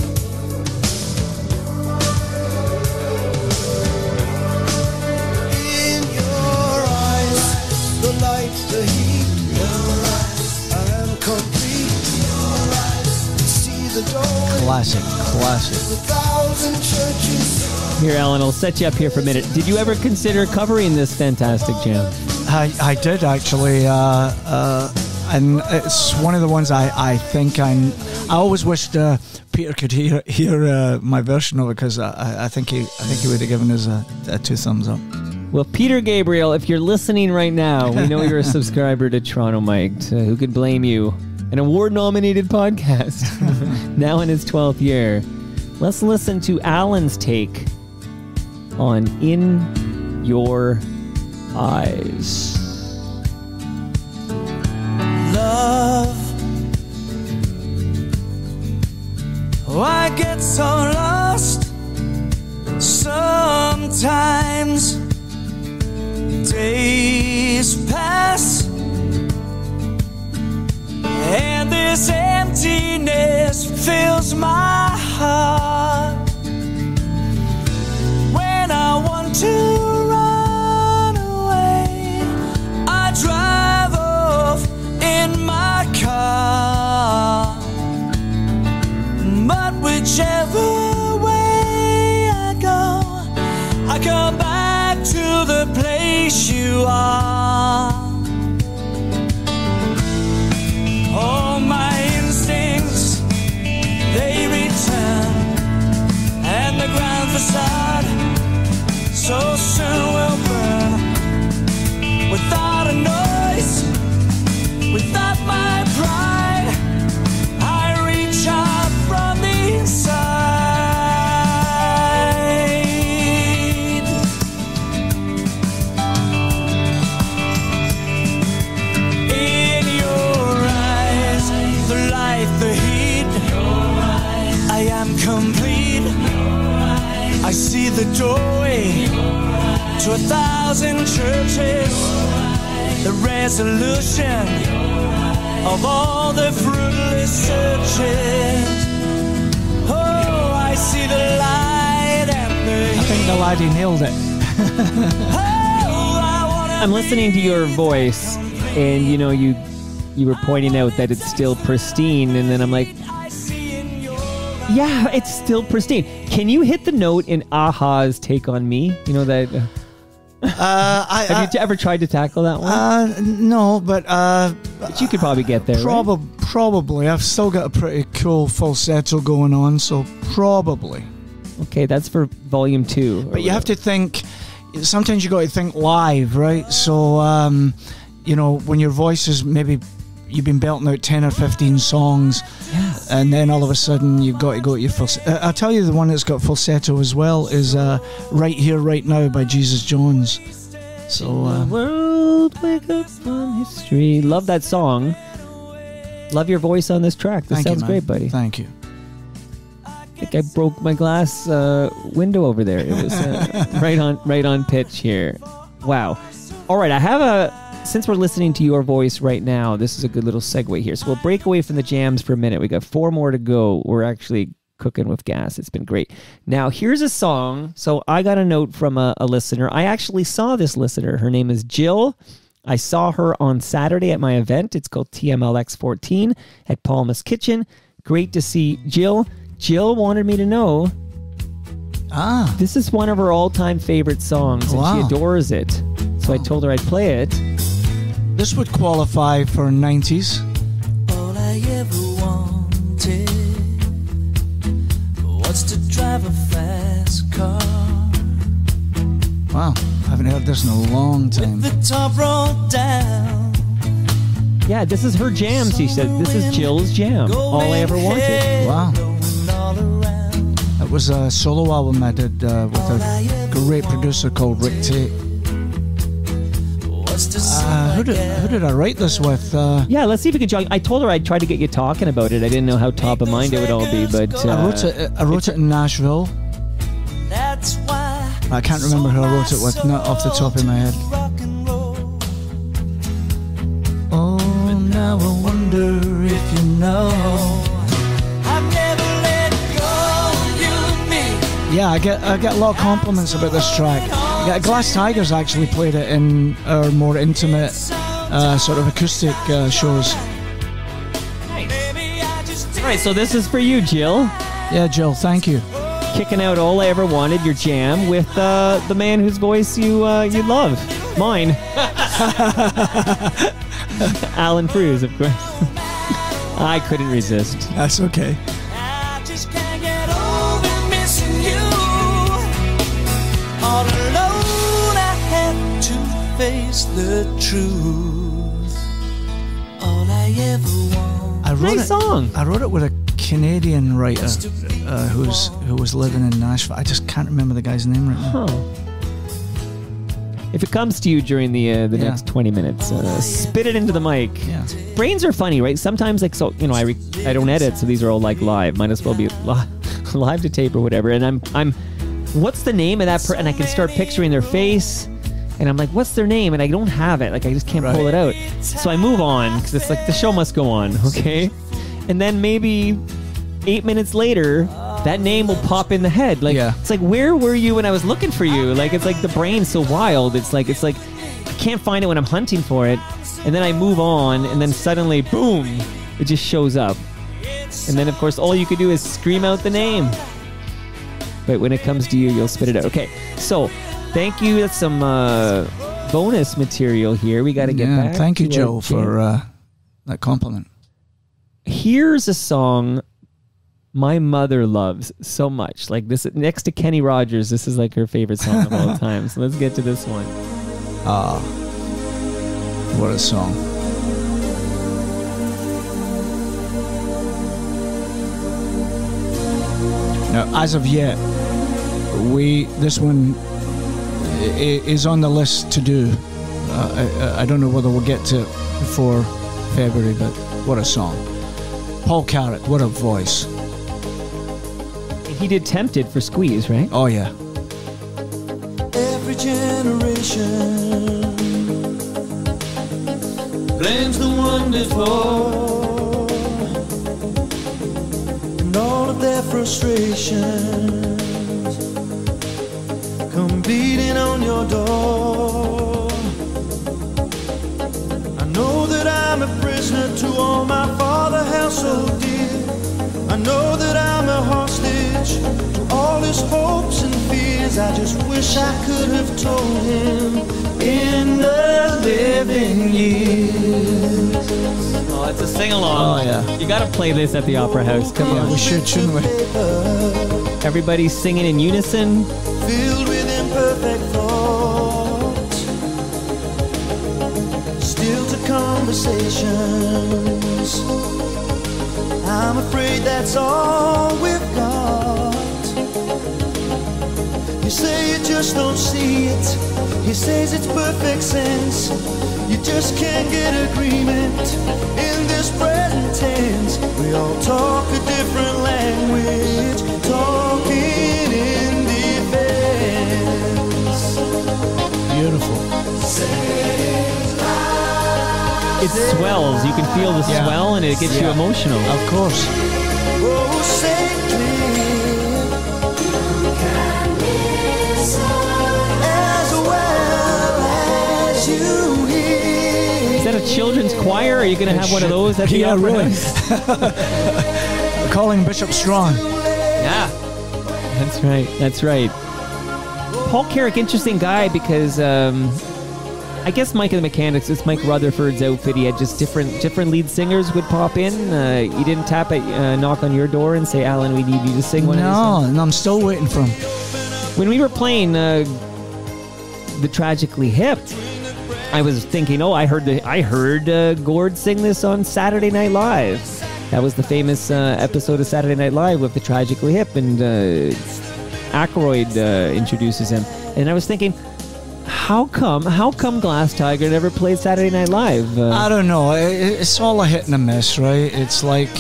In your eyes, the light, the heat, your eyes, I am complete. Your eyes, see the door. Classic, classic. A thousand churches. Here, Alan, I'll set you up here for a minute. Did you ever consider covering this fantastic jam? I, I did actually, uh, uh, and it's one of the ones I, I think I'm. I always wished uh, Peter could hear hear uh, my version of it, because I, I think he I think he would have given us a, a two thumbs up. Well, Peter Gabriel, if you're listening right now, we know you're a subscriber to Toronto Mike. Uh, who could blame you? An award-nominated podcast, now in its twelfth year. Let's listen to Alan's take on In Your Eyes. Love, oh, I get so lost sometimes. Days pass, and this emptiness fills my heart. When I want to run away, I drive off in my car. But whichever the doorway to a thousand churches, the resolution of all the fruitless searches. Oh, I see the light and the I think the laddie nailed it. I'm listening to your voice, and you know, you you were pointing out that it's still pristine, and then I'm like, yeah, it's still pristine. Can you hit the note in Aha's Take on Me? You know that. Uh, Uh, I, have I, you ever tried to tackle that one? Uh, no, but uh, but you could probably get there. Probably, right? probably. I've still got a pretty cool falsetto going on, so probably. Okay, that's for volume two. But you have to think. Sometimes you got to think live, right? So, um, you know, when your voice is maybe you've been belting out ten or fifteen songs, yeah, and then all of a sudden you've got to go to your falsetto. Uh, I'll tell you, the one that's got falsetto as well is uh, "Right Here, Right Now" by Jesus Jones. So, uh, world wake up on history. Love that song. Love your voice on this track. This sounds you, great, buddy. Thank you. I think I broke my glass uh, window over there. It was uh, right on, right on pitch here. Wow. All right, I have a. Since we're listening to your voice right now, this is a good little segue here. So we'll break away from the jams for a minute. We got four more to go. We're actually cooking with gas. It's been great. Now here's a song. So I got a note from a, a listener. I actually saw this listener. Her name is Jill. I saw her on Saturday at my event. It's called T M L X fourteen at Palma's Kitchen. Great to see Jill. Jill wanted me to know, ah, this is one of her all-time favorite songs, and wow. she adores it. So I told her I'd play it. This would qualify for nineties. All I ever wanted was to drive a fast car. Wow, I haven't heard this in a long time. With the top rolled down. Yeah, this is her jam, she said. This is Jill's jam. All I ever wanted. Wow. It was a solo album I did uh, with a great producer called Rick Tate. Uh, who, did, who did I write this with? Uh, Yeah, let's see if we can jog. I told her I'd try to get you talking about it. I didn't know how top of mind it would all be, but uh, I wrote it. I wrote it in Nashville. I can't remember who I wrote it with, not off the top of my head. Oh, now I wonder if you know. Yeah, I get I get a lot of compliments about this track. Yeah, Glass Tigers actually played it in our more intimate uh, sort of acoustic uh, shows. all right, so this is for you, Jill. Yeah, Jill, thank you. Kicking out All I Ever Wanted, your jam, with uh, the man whose voice you uh, you love. Mine. Alan Frew, of course. I couldn't resist. That's okay. I just can't get over missing you. All alone I have to face the truth. All I ever want. I wrote Nice it, song. I wrote it with a Canadian writer uh, who's who was living in Nashville. I just can't remember the guy's name right now. Huh. If it comes to you during the uh, the Yeah. next twenty minutes, uh, spit it into the mic. Yeah. Brains are funny, right? Sometimes, like, so you know, I re- I don't edit, so these are all like live. Might as well be li- live to tape or whatever. And I'm I'm, what's the name of that? Per- and I can start picturing their face, and I'm like, what's their name? And I don't have it. Like, I just can't Right. pull it out. So I move on because it's like the show must go on, okay? And then maybe eight minutes later, that name will pop in the head. Like, Yeah. it's like, where were you when I was looking for you? Like, it's like the brain's so wild. It's like, it's like, I can't find it when I'm hunting for it. And then I move on, and then suddenly, boom, it just shows up. And then, of course, all you could do is scream out the name. But when it comes to you, you'll spit it out. Okay, so thank you. That's some uh, bonus material here. We got to get Yeah, back. thank you, to Joe, our for jam. uh, that compliment. Here's a song my mother loves so much. Like this, next to Kenny Rogers, this is like her favorite song of all time. So let's get to this one. Ah, what a song. Now, as of yet, we this one i- is on the list to do. Uh, I, I don't know whether we'll get to it before February, but what a song. Paul Carrot, what a voice. He did Tempted for Squeeze, right? Oh, yeah. generation blames the one before, and all of their frustrations come beating on your door. I know that I'm a prisoner to all my father held so dear. I know that I'm a hostage to all his hopes and fears. I just wish I could have told him in the living years. Oh, it's a sing-along. Oh, yeah. You got to play this at the Opera House. Come Yeah, on. we should, shouldn't we? Everybody's singing in unison. Filled with imperfect thoughts, still to conversations. I'm afraid that's all we've got. You say you just don't see it. He says it's perfect sense. You just can't get agreement in this present tense. We all talk a different language, talking in defense. Beautiful. It swells. You can feel the Yeah. swell, and it gets you Yeah. emotional. Of course. Oh, say clear, as well as you hear. Is that a children's choir? Are you going to have one of those at the Yeah, Opera really. House? Calling Bishop Strong. Yeah. That's right. That's right. Paul Carrick, interesting guy because um, I guess Mike and the Mechanics, it's Mike Rutherford's outfit. He had just different different lead singers would pop in. Uh, he didn't tap at uh, knock on your door and say, "Alan, we need you to sing one of these songs." No, no, I'm still waiting for him. When we were playing uh, the Tragically Hip, I was thinking, oh, I heard the I heard uh, Gord sing this on Saturday Night Live. That was the famous uh, episode of Saturday Night Live with the Tragically Hip, and uh, Aykroyd uh, introduces him. And I was thinking, how come how come Glass Tiger never played Saturday Night Live? Uh, I don't know. It, it's all a hit and a miss, right? It's like,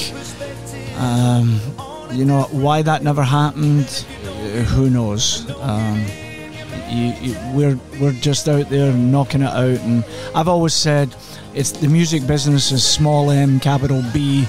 um, you know, why that never happened, uh, who knows? Um, you, you, we're we're just out there knocking it out, and I've always said, it's the music business is small M, capital B.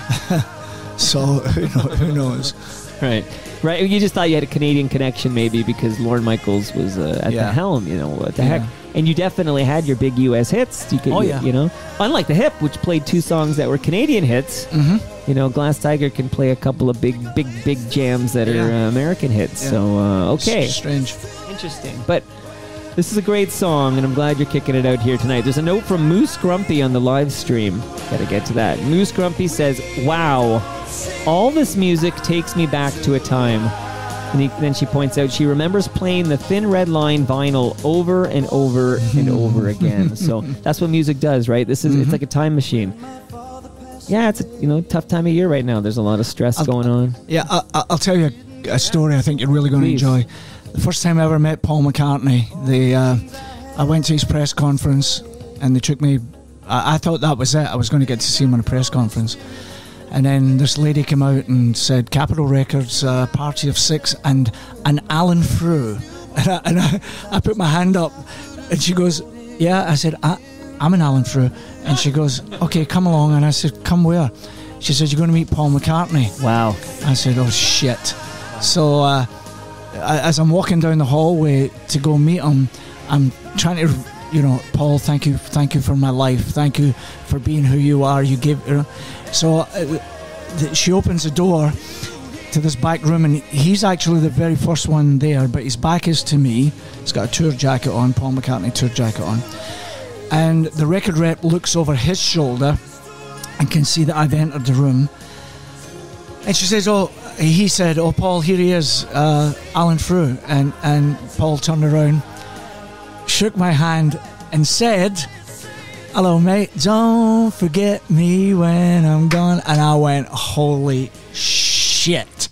So who, know, who knows? Right. Right. You just thought you had a Canadian connection maybe because Lorne Michaels was uh, at Yeah. the helm, you know, what the Yeah. heck. And you definitely had your big U S hits. You could, Oh, you- yeah. You know, unlike the Hip, which played two songs that were Canadian hits, Mm-hmm. you know, Glass Tiger can play a couple of big, big, big jams that are Yeah. uh, American hits. Yeah. So, uh, okay. Strange. Interesting. But this is a great song, and I'm glad you're kicking it out here tonight. There's a note from Moose Grumpy on the live stream. Gotta get to that. Moose Grumpy says, wow, all this music takes me back to a time. And he, then she points out she remembers playing the Thin Red Line vinyl over and over and over again. So that's what music does, right? This is it's like a time machine. Yeah, it's a you know tough time of year right now. There's a lot of stress I'll- going on. Yeah, I, I- I'll tell you a, a story I think you're really going to Please. enjoy. The first time I ever met Paul McCartney, they, uh, I went to his press conference and they took me, I, I thought that was it. I was going to get to see him on a press conference. And then this lady came out and said, Capitol Records, uh, Party of Six, and an Alan Frew. And, I, and I, I put my hand up and she goes, yeah. I said, I, I'm an Alan Frew. And she goes, okay, come along. And I said, come where? She said, you're going to meet Paul McCartney. Wow. I said, oh shit. So uh, as I'm walking down the hallway to go meet him, I'm trying to, you know, Paul, thank you, thank you for my life. Thank you for being who you are. You give, you know. So uh, th- she opens the door to this back room, and he's actually the very first one there, but his back is to me. He's got a tour jacket on, Paul McCartney tour jacket on. And the record rep looks over his shoulder and can see that I've entered the room. And she says, oh, he said, oh, Paul, here he is, uh, Alan Frew. And, and Paul turned around, shook my hand and said, hello, mate, don't forget me when I'm gone. And I went, holy shit.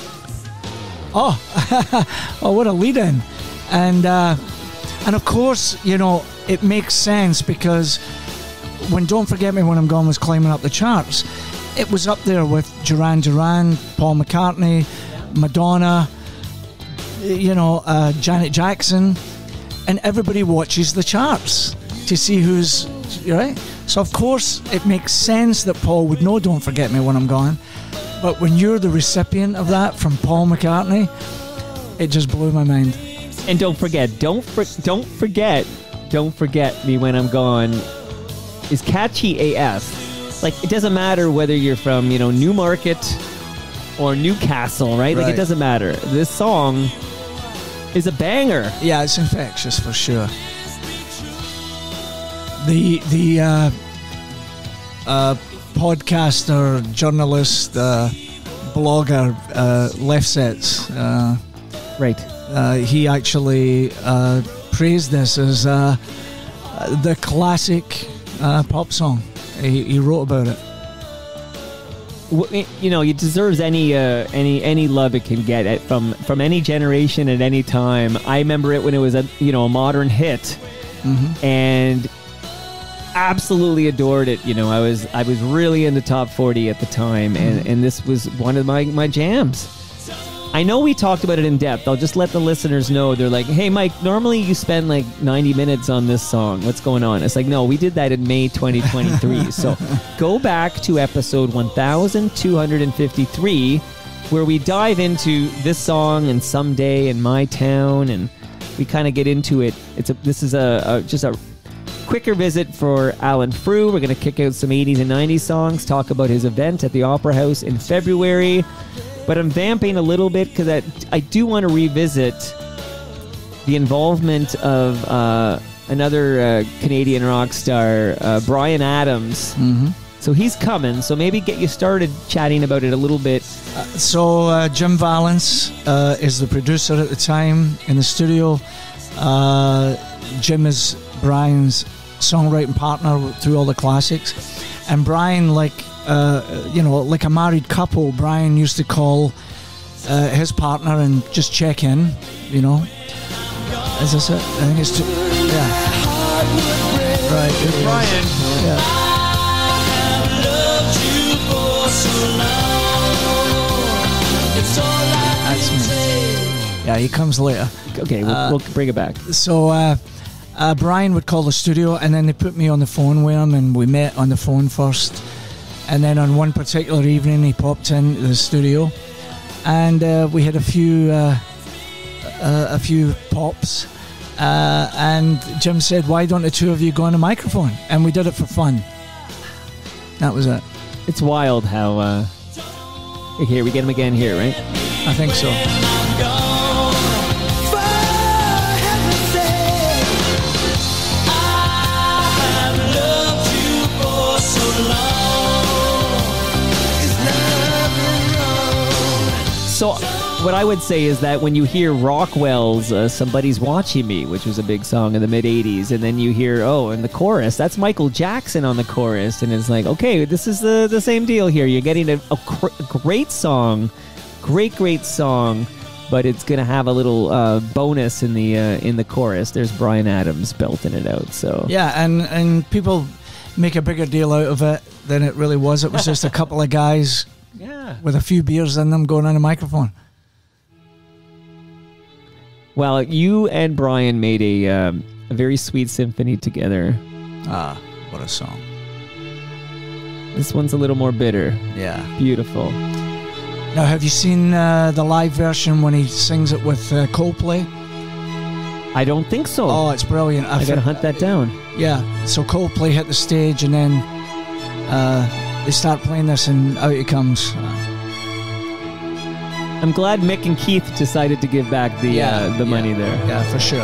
Oh, oh, what a lead-in. And, uh, and of course, you know, it makes sense because when Don't Forget Me When I'm Gone was climbing up the charts, it was up there with Duran Duran, Paul McCartney, Madonna, you know, uh, Janet Jackson. and everybody watches the charts to see who's right. So of course it makes sense that Paul would know "Don't Forget Me When I'm Gone," but when you're the recipient of that from Paul McCartney, it just blew my mind. And don't forget, don't for, don't forget, don't forget me when I'm gone is catchy A F. Like, it doesn't matter whether you're from, you know, Newmarket or Newcastle, right? Like, Right. it doesn't matter. This song is a banger. Yeah, it's infectious for sure. The the uh, uh, podcaster, journalist, uh, blogger, uh, Left Sets, uh, Right. uh, he actually uh, praised this as uh, the classic uh, pop song. He, he wrote about it. W- You know, it deserves any uh, any any love it can get at, from from any generation at any time. I remember it when it was a you know a modern hit, Mm-hmm. and absolutely adored it. You know, I was I was really into top forty at the time, and, and this was one of my, my jams. I know we talked about it in depth. I'll just let the listeners know. They're like, hey, Mike, normally you spend like ninety minutes on this song. What's going on? It's like, no, we did that in May twenty twenty-three. So go back to episode one thousand two hundred fifty-three, where we dive into this song and Someday in My Town, and we kind of get into it. It's a, This is a, a just a quicker visit for Alan Frew. We're going to kick out some eighties and nineties songs, talk about his event at the Opera House in February. But I'm vamping a little bit because I, I do want to revisit the involvement of uh, another uh, Canadian rock star, uh, Bryan Adams. Mm-hmm. So he's coming. So maybe get you started chatting about it a little bit. Uh, so uh, Jim Valance uh, is the producer at the time in the studio. Uh, Jim is Brian's songwriting partner through all the classics, and Brian, like uh, you know, like a married couple, Brian used to call uh, his partner and just check in. You know, is this it? I think it's too, yeah. Right, it is. Brian. Yeah. That's me. Yeah, he comes later. Okay, we'll, Uh, we'll bring it back. So uh, uh, Brian would call the studio, and then they put me on the phone with him, and we met on the phone first. And then on one particular evening, he popped into the studio, and uh, we had a few uh, uh, a few pops. Uh, and Jim said, "Why don't the two of you go on a microphone?" And we did it for fun. That was it. It's wild how... Uh, here, we get him again here, right? I think so. So what I would say is that when you hear Rockwell's uh, Somebody's Watching Me, which was a big song in the mid-eighties, and then you hear, oh, in the chorus, that's Michael Jackson on the chorus, and it's like, okay, this is the, the same deal here. You're getting a, a, cr- a great song, great, great song, but it's going to have a little uh, bonus in the uh, in the chorus. There's Bryan Adams belting it out. So Yeah, and, and people make a bigger deal out of it than it really was. It was just a couple of guys yeah. with a few beers in them going on a microphone. Well, you and Brian made a, um, a very sweet symphony together. Ah, what a song. This one's a little more bitter. Yeah. Beautiful. Now, have you seen uh, the live version when he sings it with uh, Coldplay? I don't think so. Oh, it's brilliant. I gotta hunt that down. Yeah, so Coldplay hit the stage, and then uh, they start playing this, and out it comes. I'm glad Mick and Keith decided to give back the Yeah, uh, the yeah. money there. Yeah, for sure.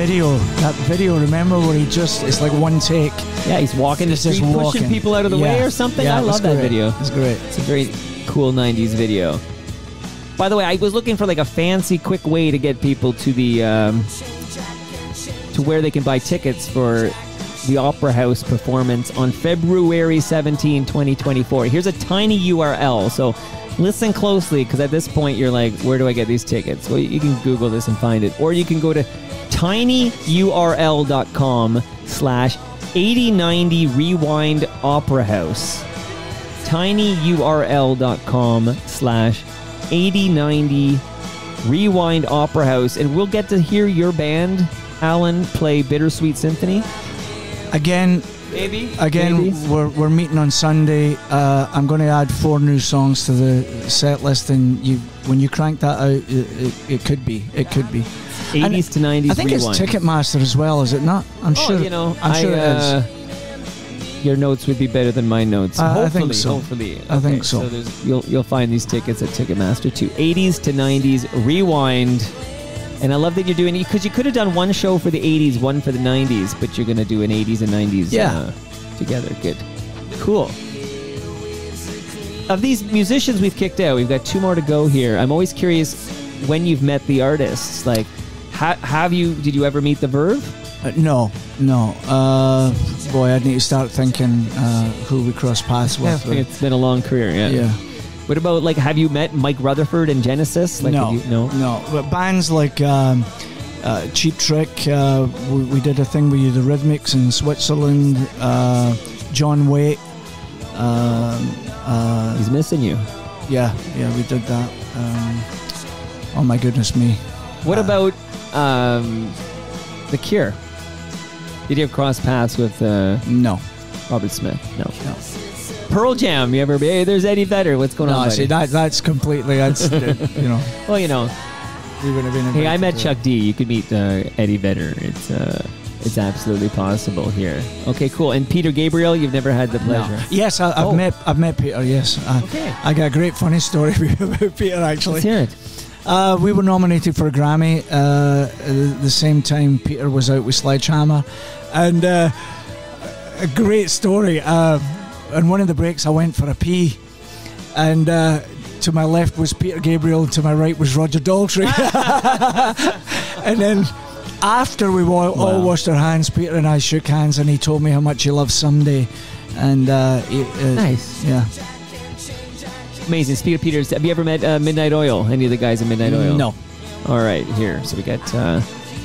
video. That video, remember, where he just, it's like one take. Yeah, he's walking the He's just street, pushing walking. people out of the Yeah. way or something. Yeah, I it was love that great. video. It's great. It's a very cool nineties video. By the way, I was looking for like a fancy, quick way to get people to the um, to where they can buy tickets for the Opera House performance on February seventeenth, twenty twenty-four. Here's a tiny U R L, so listen closely, because at this point you're like, where do I get these tickets? Well, you can Google this and find it, or you can go to tinyurl.com slash 8090 rewind opera house. tinyurl.com slash 8090 rewind opera house, and we'll get to hear your band, Alan, play Bittersweet Symphony. Again, Maybe. again, Maybe. we're we're meeting on Sunday. Uh, I'm going to add four new songs to the set list, and you when you crank that out, it, it, it could be, it could be. eighties to nineties I think rewind. it's Ticketmaster as well, is it not? I'm Oh, sure. you know, I'm I, sure it uh, is. Your notes would be better than my notes. Uh, I hopefully, think so. hopefully. I Okay, think so. there's, you'll you'll find these tickets at Ticketmaster too. eighties to nineties rewind, and I love that you're doing it because you could have done one show for the eighties, one for the nineties, but you're gonna do an eighties and nineties Yeah. uh, together. Good, cool. Of these musicians we've kicked out, we've got two more to go here. I'm always curious when you've met the artists. Like, ha- have you? Did you ever meet the Verve? Uh, no, no. Uh, boy, I'd need to start thinking uh, who we cross paths I with. think it's been a long career. Yeah. yeah. What about, like, have you met Mike Rutherford and Genesis? Like, no, have you, no. no. But bands like um, uh, Cheap Trick, uh, we, we did a thing with you, the Rhythmics in Switzerland, uh, John Waite. Um, uh, He's missing you. yeah, yeah, we did that. Um, oh my goodness me. What Uh, about um, The Cure? Did you have cross paths with uh, No, Robert Smith? No. no. Pearl Jam. You ever? Hey, there's Eddie Vedder. What's going on, No, buddy? see that that's completely that's you know Well, you know. we would have been. Hey, I invited met to Chuck D. You could meet uh, Eddie Vedder. It's uh, it's absolutely possible here. Okay, cool. And Peter Gabriel, you've never had the No. pleasure. Yes, I, I've Oh. met I've met Peter. Yes, uh, Okay. I got a great funny story about Peter actually. Let's hear it. Uh, we were nominated for a Grammy uh, the same time Peter was out with Sledgehammer, and uh, a great story. Uh, in one of the breaks, I went for a pee, and uh, to my left was Peter Gabriel, and to my right was Roger Daltrey. And then after we wa- all Wow. washed our hands, Peter and I shook hands, and he told me how much he loves Someday. And uh, he, uh, Nice. yeah. Amazing. Speaking of Peters, have you ever met uh, Midnight Oil? Any of the guys in Midnight Oil? No. All right, here. So we got. Uh,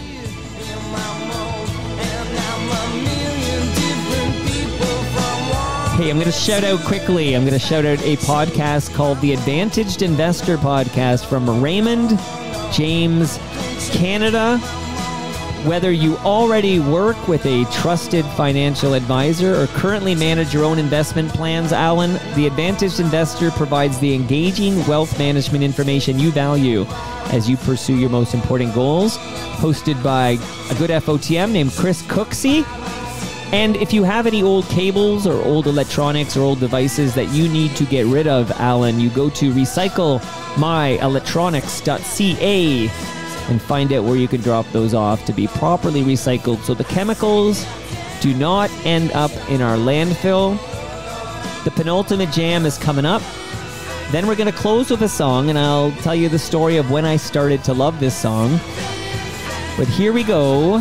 Hey, I'm going to shout out quickly. I'm going to shout out a podcast called the Advantaged Investor Podcast from Raymond James, Canada. Whether you already work with a trusted financial advisor or currently manage your own investment plans, Alan, the Advantaged Investor provides the engaging wealth management information you value as you pursue your most important goals. Hosted by a good F O T M named Chris Cooksey. And if you have any old cables or old electronics or old devices that you need to get rid of, Alan, you go to recycle my electronics dot c a and find out where you can drop those off to be properly recycled so the chemicals do not end up in our landfill. The penultimate jam is coming up. Then we're going to close with a song, and I'll tell you the story of when I started to love this song. But here we go.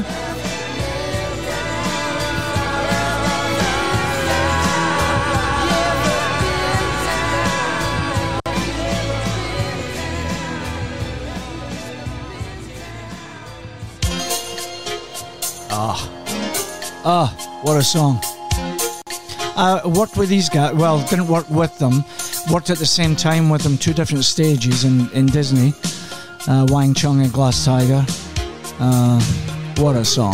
Ah, what a song. I uh, worked with these guys, well, didn't work with them, worked at the same time with them, two different stages in, in Disney, uh, Wang Chung and Glass Tiger. Uh, what a song.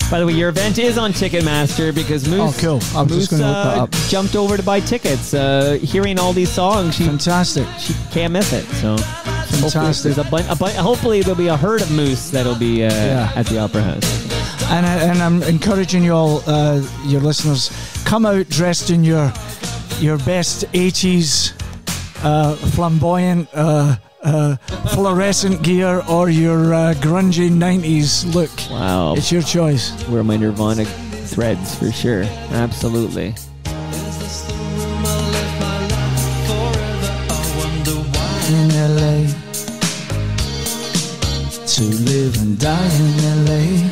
By the way, your event is on Ticketmaster because Moose, Oh, cool. I was Moose just gonna look that uh, up. jumped over to buy tickets. Uh, hearing all these songs, she Fantastic. she can't miss it. So hopefully, Fantastic. there's a bun- a bun- hopefully there'll be a herd of moose that'll be uh, Yeah. at the Opera House. And, I, and I'm encouraging you all, uh, your listeners, come out dressed in your your best eighties uh, flamboyant, uh, uh, fluorescent gear or your uh, grungy nineties look. Wow, It's your choice. wear my Nirvana threads for sure. Absolutely. In L A, to live and die in L A.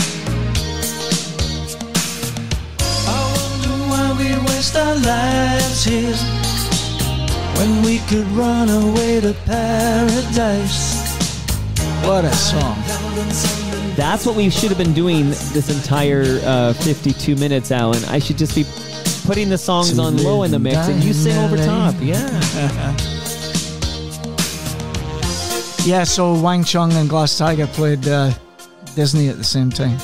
I wonder why we waste our lives here when we could run away to paradise. What a song. That's what we should have been doing this entire uh, fifty-two minutes, Alan. I should just be putting the songs To on low in the mix and you live sing in over L A. top. Yeah. Yeah, so Wang Chung and Glass Tiger played uh, Disney at the same time.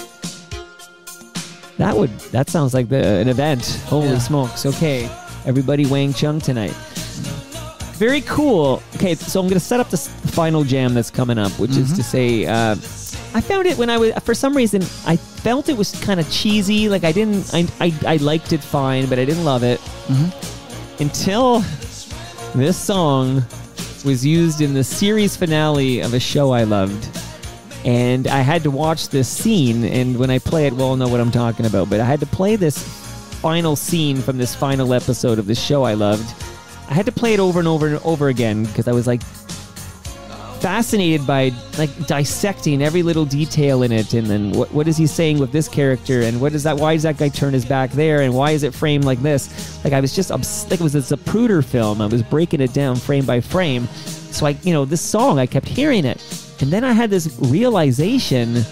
That would that sounds like the, an event. Holy Yeah. smokes. Okay. Everybody Wang Chung tonight. Very cool. Okay, so I'm going to set up the s- final jam that's coming up, which is to say, uh, I found it when I was, for some reason, I felt it was kind of cheesy. Like I didn't, I, I, I liked it fine, but I didn't love it. Until this song was used in the series finale of a show I loved. And I had to watch this scene, and when I play it, we'll all know what I'm talking about. But I had to play this final scene from this final episode of this show I loved. I had to play it over and over and over again because I was like fascinated by like dissecting every little detail in it, and then what what is he saying with this character, and what is that? Why does that guy turn his back there, and why is it framed like this? Like I was just obs- like it was a Zapruder film. I was breaking it down frame by frame. So I, you know, this song I kept hearing it, and then I had this realization.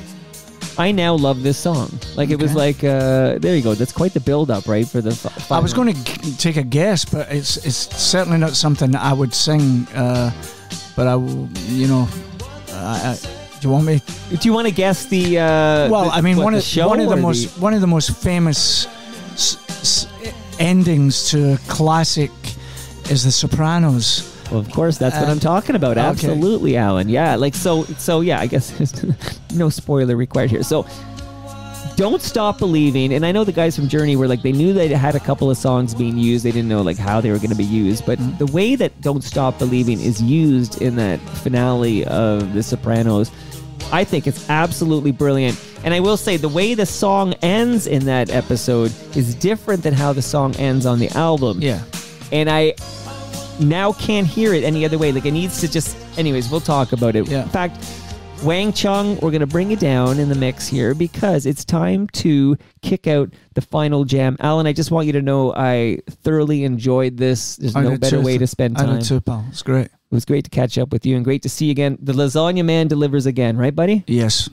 I now love this song. Like it was Okay. like uh, there you go. That's quite the build up, right? For the. F- I was going to g- take a guess, but it's it's certainly not something that I would sing. Uh, but I, will, you know, I, I, do you want me? Do you want to guess the? Uh, Well, the- I mean, what, one the of show one of the or most one of the most famous s- s- endings to classic is The Sopranos. Well, of course, that's what Um, I'm talking about. okay. Absolutely, Alan. Yeah, like so. So yeah, I guess no spoiler required here. So, Don't Stop Believing, and I know the guys from Journey were like they knew they had a couple of songs being used. They didn't know like how they were going to be used, but the way that Don't Stop Believing is used in that finale of The Sopranos, I think it's absolutely brilliant. And I will say the way the song ends in that episode is different than how the song ends on the album. Yeah. And I now can't hear it any other way. Like it needs to just. Anyways, we'll talk about it. Yeah. In fact, Wang Chung, we're going to bring it down in the mix here because it's time to kick out the final jam. Alan, I just want you to know I thoroughly enjoyed this. There's I no did better too. way to spend I time. did too, pal. It's great. It was great to catch up with you and great to see you again. The Lasagna Man delivers again, right, buddy? Yes.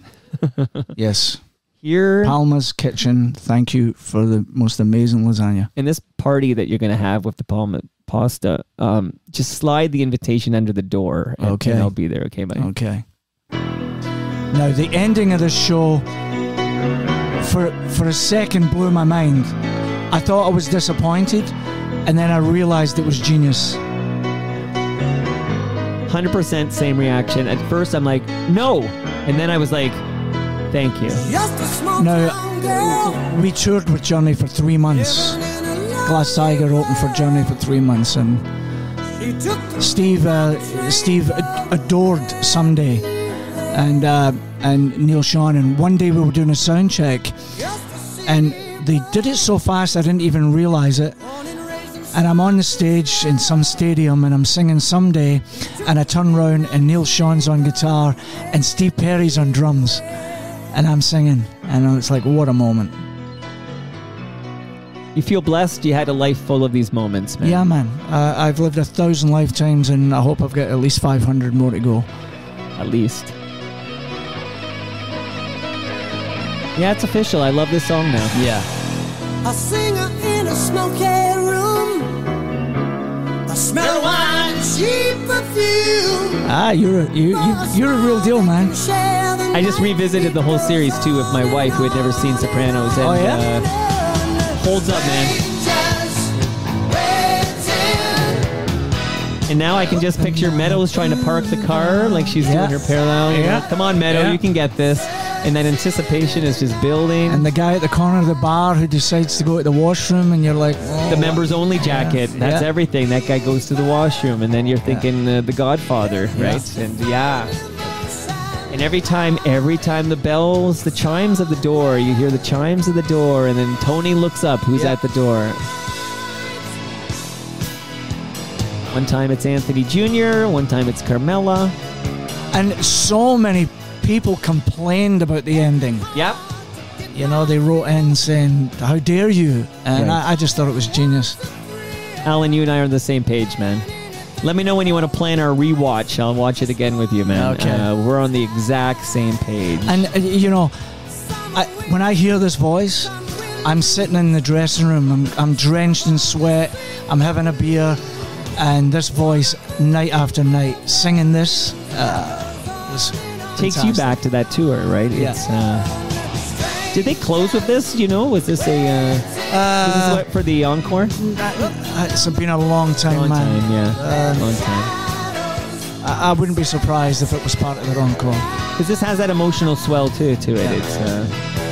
Yes. Here Palma's Kitchen. Thank you for the most amazing lasagna. in this party that you're going to have with the Palma pasta, um, just slide the invitation under the door and, Okay. and I'll be there. Okay, buddy? Okay. Now the ending of the show, for for a second, blew my mind. I thought I was disappointed, and then I realized it was genius. one hundred percent same reaction. At first, I'm like, no. And then I was like, thank you. Now we toured with Journey for three months. Glass Tiger opened for Journey for three months, and Steve uh, Steve ad- adored Someday, and uh, and Neil Sean. And one day we were doing a sound check, and they did it so fast I didn't even realize it. And I'm on the stage in some stadium and I'm singing Someday, and I turn round and Neil Sean's on guitar and Steve Perry's on drums, and I'm singing, and it's like, what a moment. You feel blessed you had a life full of these moments, man. Yeah, man. Uh, I've lived a thousand lifetimes, and I hope I've got at least five hundred more to go. At least. Yeah, it's official. I love this song now. Yeah. A singer in a smoky room, a Smell wine, cheap perfume. Ah, you're a, you, you, you're a real deal, man. I just revisited the whole series too with my wife, who had never seen Sopranos, and Oh, yeah? uh, holds up, man. And now I can just picture Meadows trying to park the car like she's Yeah. doing her parallel. You know, Yeah. come on, Meadow, Yeah. you can get this. And that anticipation is just building. And the guy at the corner of the bar who decides to go to the washroom, and you're like, oh. The members only jacket. Yeah. That's Yeah. everything. That guy goes to the washroom, and then you're thinking uh, The Godfather, right? Yeah. And yeah. And every time, every time the bells, the chimes of the door, you hear the chimes of the door, and then Tony looks up. Who's Yeah. at the door? One time it's Anthony Junior One time it's Carmela. And so many people complained about the ending. Yep. You know, they wrote in saying, how dare you? And Right. I, I just thought it was genius. Alan, you and I are on the same page, man. Let me know when you want to plan our rewatch. I'll watch it again with you, man. Okay. Uh, we're on the exact same page. And, uh, you know, I, when I hear this voice, I'm sitting in the dressing room. I'm, I'm drenched in sweat. I'm having a beer. And this voice, night after night, singing this, uh, was Takes you fantastic. back to that tour, right? Yeah. It's, uh, did they close with this? You know, was this a uh, was this what, for the encore? Uh, It's been a long time, Long man. time, yeah, Uh, long time. I, I wouldn't be surprised if it was part of their encore. Because this has that emotional swell too to it. It's uh,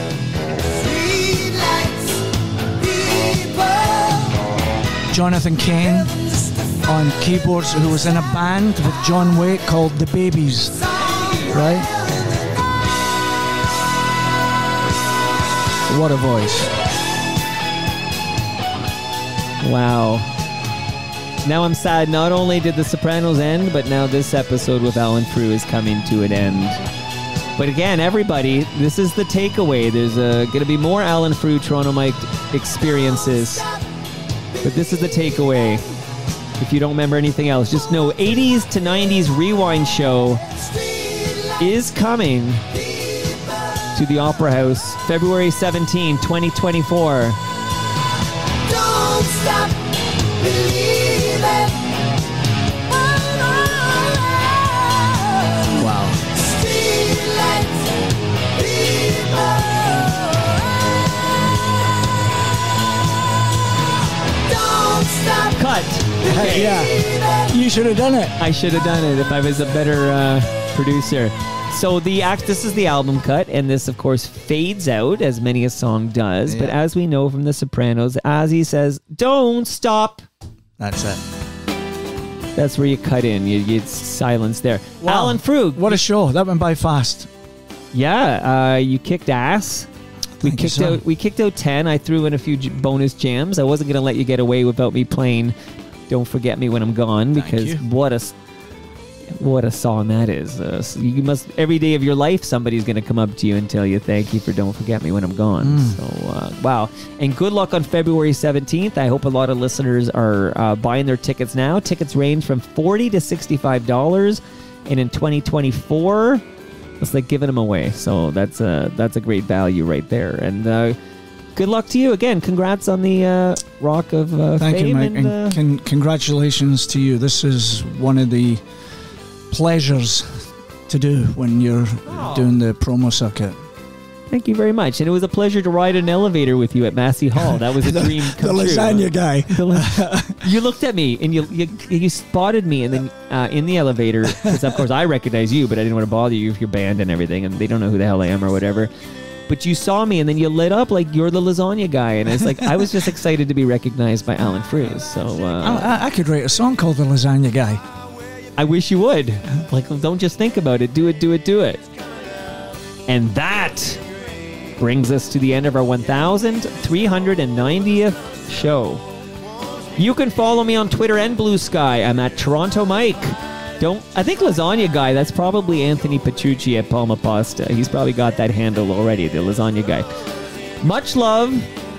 Jonathan Cain on keyboards, who was in a band with John Waite called The Babies, right? What a voice. wow. Now I'm sad. Not only did The Sopranos end, but now this episode with Alan Frew is coming to an end. But again, everybody, this is the takeaway. There's uh, going to be more Alan Frew Toronto Mike experiences. But this is the takeaway. If you don't remember anything else, just know eighties to nineties Rewind Show is coming to the Opera House February seventeenth, twenty twenty-four. Don't stop believing. Wow. Streetlights, people. Don't stop Cut. Okay. Yeah, you should have done it. I should have done it if I was a better uh, producer. So the act. This is the album cut, and this, of course, fades out as many a song does. But Yeah. as we know from The Sopranos, as he says, "Don't stop." That's it. That's where you cut in. You get silence there. Wow. Alan Frew. What a show. That went by fast. Yeah, uh, you kicked ass. We Thank you, kicked sir. out. We kicked out ten. I threw in a few j- bonus jams. I wasn't gonna let you get away without me playing "Don't Forget Me When I'm Gone" Thank because you. what a s- what a song that is. Uh, so you must every day of your life somebody's gonna come up to you and tell you thank you for "Don't Forget Me When I'm Gone." Mm. So uh, wow, and good luck on February seventeenth. I hope a lot of listeners are uh, buying their tickets now. Tickets range from forty to sixty-five dollars, and in twenty twenty-four. It's like giving them away, so that's a that's a great value right there. And uh, good luck to you again. Congrats on the uh, Rock of uh, Thank Fame. you, Mike. and, And uh, con- congratulations to you. This is one of the pleasures to do when you're Oh. doing the promo circuit. thank you very much. And it was a pleasure to ride an elevator with you at Massey Hall. That was a dream The come true. lasagna guy. The la- you looked at me and you you, you spotted me, and then uh, in the elevator, because of course I recognize you, but I didn't want to bother you with your band and everything, and they don't know who the hell I am or whatever. But you saw me, and then you lit up like you're the lasagna guy, and it's like I was just excited to be recognized by Alan Frew. So uh, I, I could write a song called The Lasagna Guy. I wish you would. Like, don't just think about it. Do it, do it, do it. And that brings us to the end of our one thousand three hundred ninetieth show. You can follow me on Twitter and Blue Sky. I'm at Toronto Mike. Don't I think Lasagna Guy, that's probably Anthony Petrucci at Palma Pasta. He's probably got that handle already, the Lasagna Guy. Much love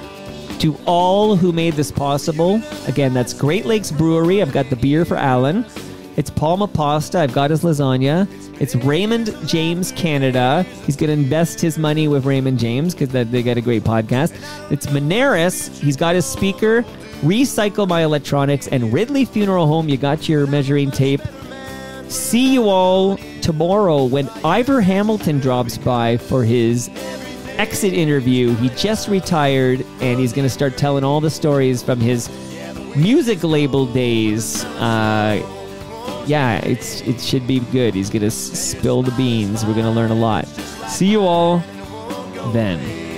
to all who made this possible. Again, that's Great Lakes Brewery. I've got the beer for Alan. It's Palma Pasta. I've got his lasagna. It's Raymond James Canada. He's going to invest his money with Raymond James because they got a great podcast. It's Moneris. He's got his speaker. Recycle My Electronics, and Ridley Funeral Home. You got your measuring tape. See you all tomorrow when Ivor Hamilton drops by for his exit interview. He just retired, and he's going to start telling all the stories from his music label days. Uh, yeah, it's it should be good. He's going to s- spill the beans. We're going to learn a lot. See you all then.